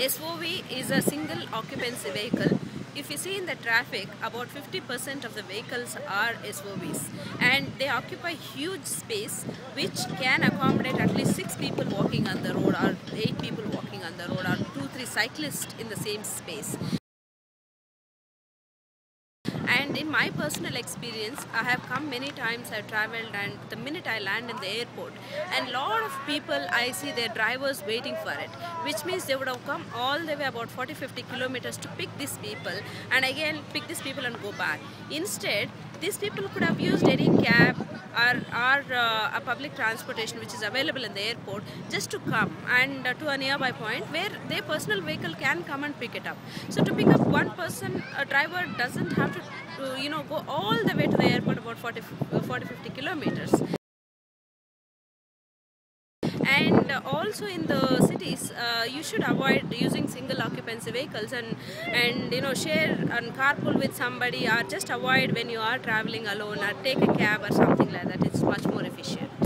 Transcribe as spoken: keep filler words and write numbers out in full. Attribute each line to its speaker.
Speaker 1: S O V is a single occupancy vehicle. If you see in the traffic, about fifty percent of the vehicles are S O Vs, and they occupy huge space which can accommodate at least six people walking on the road, or eight people walking on the road, or two, three cyclists in the same space. And in my personal experience, I have come many times, I've traveled, and the minute I land in the airport, and lot of people, I see their drivers waiting for it, which means they would have come all the way about forty to fifty kilometers to pick these people, and again pick these people and go back. Instead, these people could have used any cab or, or uh, a public transportation which is available in the airport just to come and uh, to a nearby point where their personal vehicle can come and pick it up. So to pick up one person, a driver doesn't have to, to you know, go all the way to the airport about forty to fifty kilometers. And also in the cities, uh, you should avoid using single occupancy vehicles, and and you know, share and carpool with somebody, or just avoid when you are traveling alone, or take a cab or something like that. It's much more efficient.